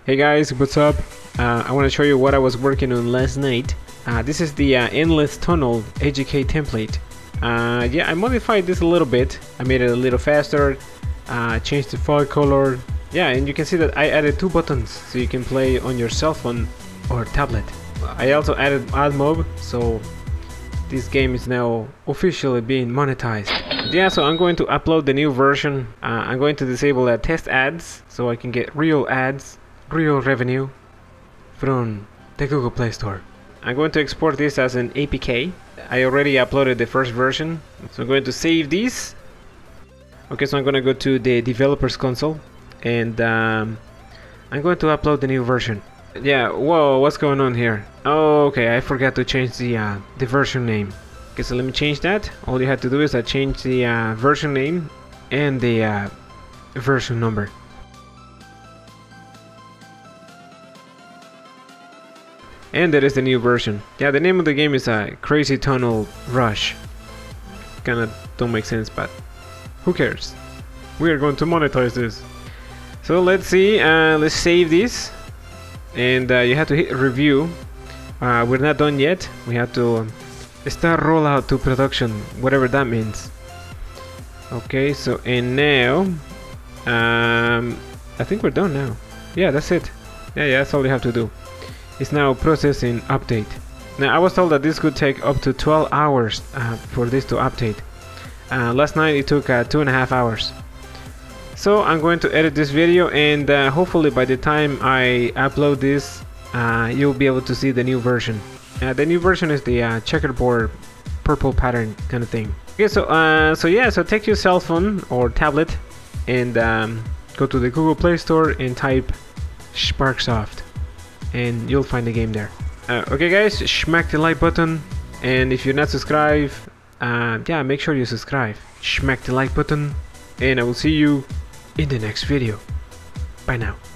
Hey guys, what's up? I want to show you what I was working on last night. This is the endless tunnel AGK template. Yeah, I modified this a little bit. I made it a little faster, changed the font color. Yeah, and you can see that I added 2 buttons so you can play on your cell phone or tablet. I also added admob, so this game is now officially being monetized. Yeah, so I'm going to upload the new version. I'm going to disable test ads so I can get real ads, real revenue from the Google Play Store. I'm going to export this as an APK. I already uploaded the first version, so I'm going to save this. Okay, so I'm going to go to the developers console and I'm going to upload the new version. Yeah, whoa, what's going on here? Oh, okay, I forgot to change the version name. Okay, so let me change that. All you have to do is change the version name and the version number. And that is the new version. Yeah, the name of the game is Crazy Tunnel Rush. Kinda don't make sense, but who cares? We are going to monetize this. So let's see, let's save this. And you have to hit review. We're not done yet. We have to start rollout to production, whatever that means. Okay, so and now I think we're done now. Yeah, that's it. Yeah, that's all you have to do. It's now processing update. Now I was told that this could take up to 12 hours for this to update. Last night it took 2.5 hours. So I'm going to edit this video, and hopefully by the time I upload this you'll be able to see the new version. The new version is the checkerboard purple pattern kind of thing. Okay, so take your cell phone or tablet and go to the Google Play Store and type Sparcksoft and you'll find the game there. Okay guys, smack the like button, and if you're not subscribed, yeah, make sure you subscribe. Smack the like button, and I will see you in the next video. Bye now.